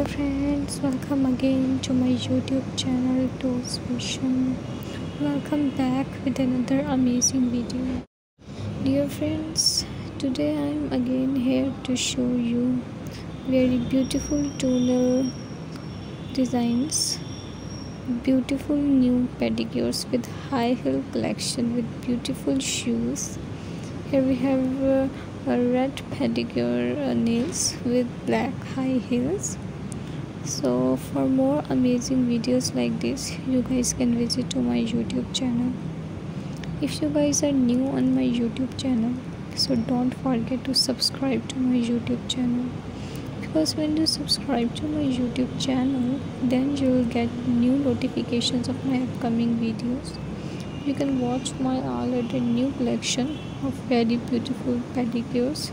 Dear friends, welcome again to my YouTube channel Toast Vision. Welcome back with another amazing video. Dear friends, today I am again here to show you very beautiful tonal designs, beautiful new pedicures with high heel collection with beautiful shoes. Here we have a red pedicure nails with black high heels. So for more amazing videos like this, you guys can visit to my YouTube channel. If you guys are new on my YouTube channel, so don't forget to subscribe to my YouTube channel, because when you subscribe to my YouTube channel, then you will get new notifications of my upcoming videos. You can watch my already new collection of very beautiful pedicures,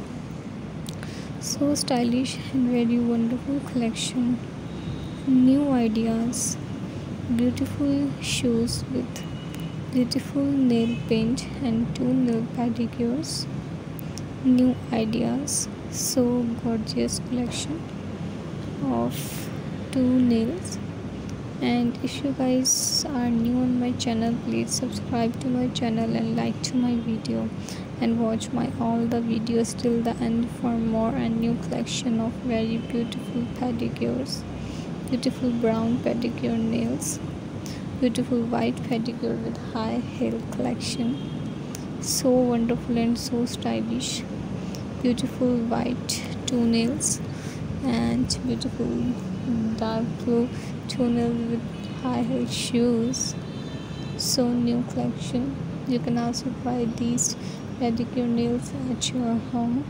so stylish and very wonderful collection, new ideas, beautiful shoes with beautiful nail paint and two nail pedicures, new ideas, so gorgeous collection of two nails. And if you guys are new on my channel, please subscribe to my channel and like to my video and watch my all the videos till the end for more and new collection of very beautiful pedicures, beautiful brown pedicure nails, beautiful white pedicure with high heel collection, so wonderful and so stylish, beautiful white toenails and beautiful dark blue toenail with high heel shoes, so new collection. You can also buy these pedicure nails at your home.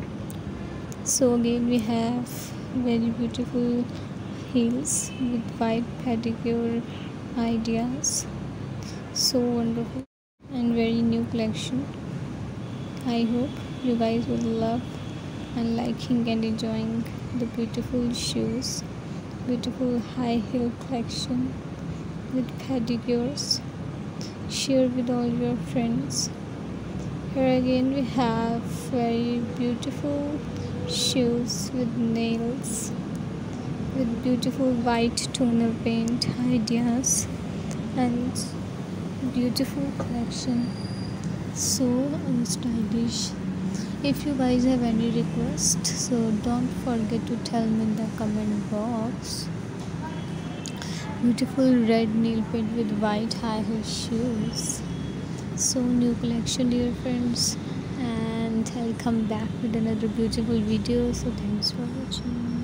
So again we have very beautiful heels with white pedicure ideas, so wonderful and very new collection. I hope you guys will love and liking and enjoying the beautiful shoes, beautiful high heel collection with pedicures. Share with all your friends. Here again we have very beautiful shoes with nails, with beautiful white tonal paint ideas and beautiful collection, so stylish. If you guys have any request, so don't forget to tell me in the comment box. Beautiful red nail paint with white high heel shoes, so new collection dear friends, and I'll come back with another beautiful video. So thanks for watching.